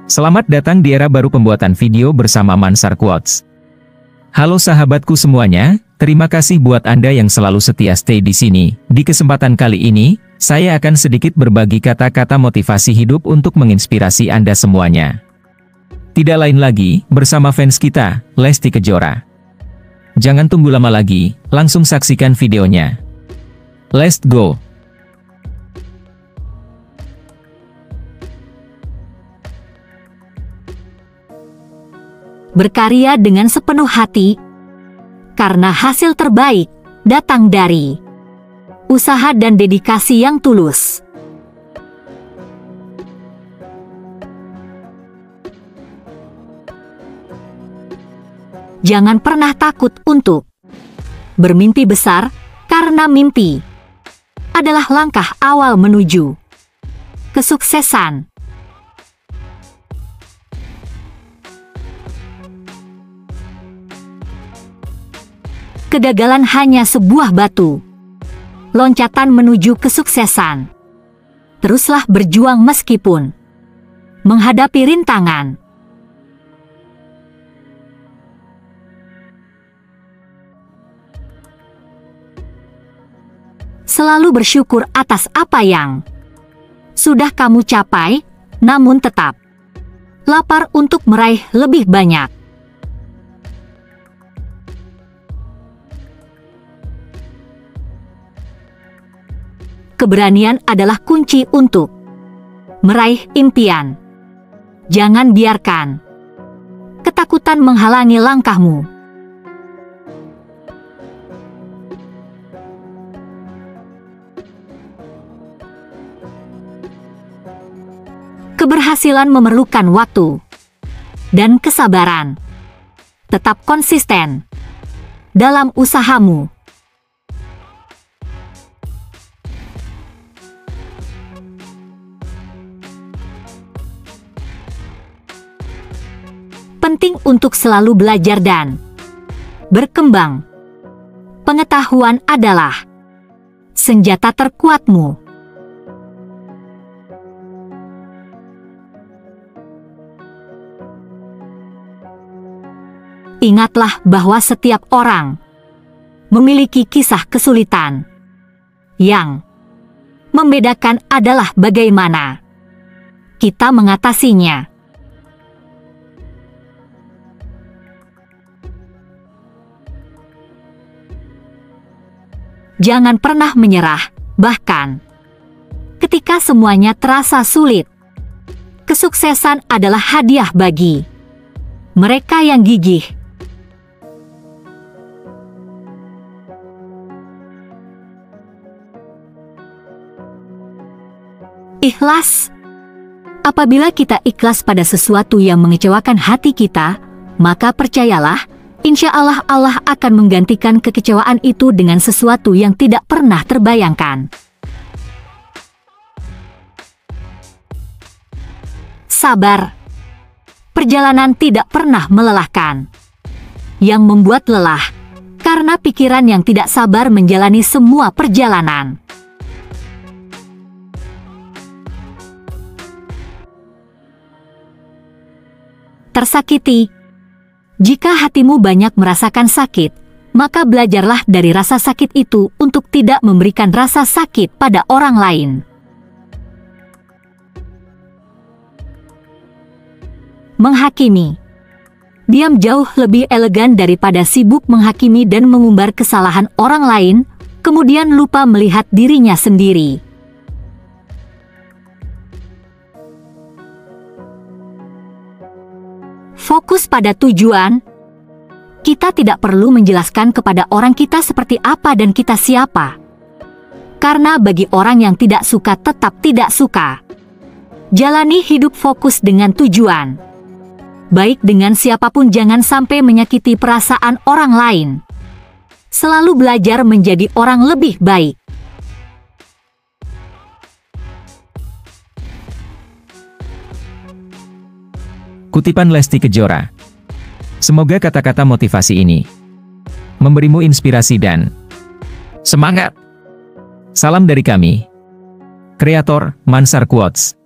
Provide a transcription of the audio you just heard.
Selamat datang di era baru pembuatan video bersama Mansar Quotes. Halo sahabatku semuanya, terima kasih buat Anda yang selalu setia stay di sini. Di kesempatan kali ini, saya akan sedikit berbagi kata-kata motivasi hidup untuk menginspirasi Anda semuanya. Tidak lain lagi, bersama fans kita, Lesti Kejora. Jangan tunggu lama lagi, langsung saksikan videonya. Let's go! Berkarya dengan sepenuh hati, karena hasil terbaik datang dari usaha dan dedikasi yang tulus. Jangan pernah takut untuk bermimpi besar, karena mimpi adalah langkah awal menuju kesuksesan. Kegagalan hanya sebuah batu loncatan menuju kesuksesan. Teruslah berjuang meskipun menghadapi rintangan. Selalu bersyukur atas apa yang sudah kamu capai, namun tetap lapar untuk meraih lebih banyak. Keberanian adalah kunci untuk meraih impian. Jangan biarkan ketakutan menghalangi langkahmu. Keberhasilan memerlukan waktu dan kesabaran. Tetap konsisten dalam usahamu. Penting untuk selalu belajar dan berkembang. Pengetahuan adalah senjata terkuatmu. Ingatlah bahwa setiap orang memiliki kisah kesulitan. Yang membedakan adalah bagaimana kita mengatasinya. Jangan pernah menyerah, bahkan ketika semuanya terasa sulit. Kesuksesan adalah hadiah bagi mereka yang gigih. Ikhlas. Apabila kita ikhlas pada sesuatu yang mengecewakan hati kita, maka percayalah, insya Allah Allah akan menggantikan kekecewaan itu dengan sesuatu yang tidak pernah terbayangkan. Sabar. Perjalanan tidak pernah melelahkan. Yang membuat lelah, karena pikiran yang tidak sabar menjalani semua perjalanan. Tersakiti. Jika hatimu banyak merasakan sakit, maka belajarlah dari rasa sakit itu untuk tidak memberikan rasa sakit pada orang lain. Menghakimi. Diam jauh lebih elegan daripada sibuk menghakimi dan mengumbar kesalahan orang lain, kemudian lupa melihat dirinya sendiri. Fokus pada tujuan. Kita tidak perlu menjelaskan kepada orang kita seperti apa dan kita siapa. Karena bagi orang yang tidak suka tetap tidak suka. Jalani hidup fokus dengan tujuan. Baik dengan siapapun, jangan sampai menyakiti perasaan orang lain. Selalu belajar menjadi orang lebih baik. Kutipan Lesti Kejora. Semoga kata-kata motivasi ini memberimu inspirasi dan semangat. Salam dari kami, kreator Mansar Quotes.